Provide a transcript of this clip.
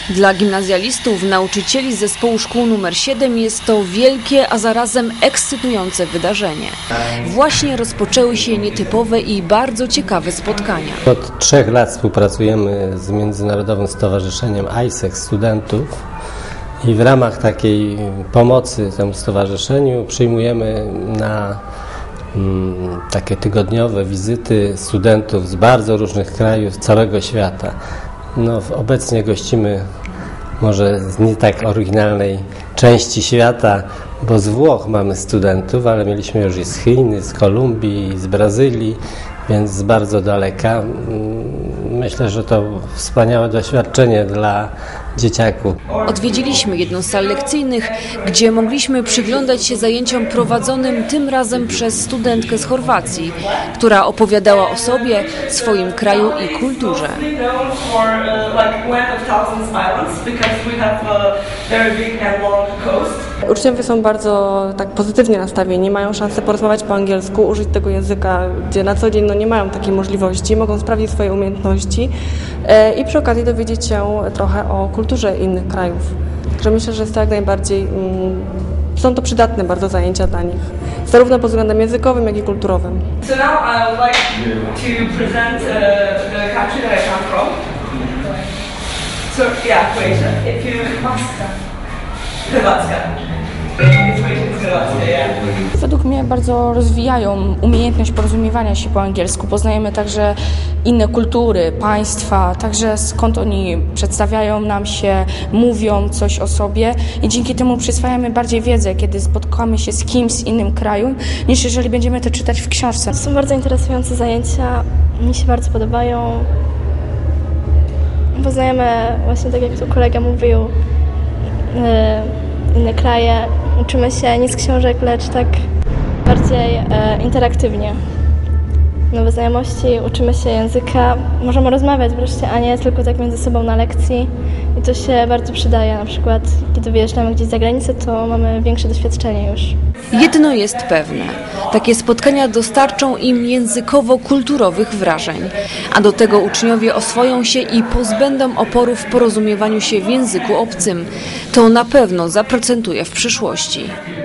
Dla gimnazjalistów, nauczycieli z zespołu szkół nr 7 jest to wielkie, a zarazem ekscytujące wydarzenie. Właśnie rozpoczęły się nietypowe i bardzo ciekawe spotkania. Od 3 lat współpracujemy z Międzynarodowym Stowarzyszeniem ISEX studentów i w ramach takiej pomocy temu stowarzyszeniu przyjmujemy na takie tygodniowe wizyty studentów z bardzo różnych krajów z całego świata. Obecnie gościmy może z nie tak oryginalnej części świata, bo z Włoch mamy studentów, ale mieliśmy już i z Chin, z Kolumbii, z Brazylii, więc z bardzo daleka. Myślę, że to wspaniałe doświadczenie dla dzieciaków. Odwiedziliśmy jedną z sal lekcyjnych, gdzie mogliśmy przyglądać się zajęciom prowadzonym tym razem przez studentkę z Chorwacji, która opowiadała o sobie, swoim kraju i kulturze. Uczniowie są bardzo pozytywnie nastawieni, mają szansę porozmawiać po angielsku, użyć tego języka, gdzie na co dzień nie mają takiej możliwości, mogą sprawdzić swoje umiejętności i przy okazji dowiedzieć się trochę o kulturze innych krajów. Także myślę, że jest to jak najbardziej, są to przydatne bardzo zajęcia dla nich, zarówno pod względem językowym, jak i kulturowym. So now I would like to present the country that I come from. So yeah, Croatia. If you Chorwacka. Według mnie bardzo rozwijają umiejętność porozumiewania się po angielsku. Poznajemy także inne kultury, państwa, także skąd oni przedstawiają nam się, mówią coś o sobie i dzięki temu przyswajamy bardziej wiedzę, kiedy spotkamy się z kimś z innym kraju, niż jeżeli będziemy to czytać w książce. Są bardzo interesujące zajęcia, mi się bardzo podobają. Poznajemy właśnie, tak jak tu kolega mówił, inne kraje. Uczymy się nie z książek, lecz tak bardziej interaktywnie. Nowe znajomości, uczymy się języka, możemy rozmawiać wreszcie, a nie tylko tak między sobą na lekcji. I to się bardzo przydaje, na przykład kiedy wyjeżdżamy gdzieś za granicę, to mamy większe doświadczenie już. Jedno jest pewne, takie spotkania dostarczą im językowo-kulturowych wrażeń, a do tego uczniowie oswoją się i pozbędą oporu w porozumiewaniu się w języku obcym. To na pewno zaprocentuje w przyszłości.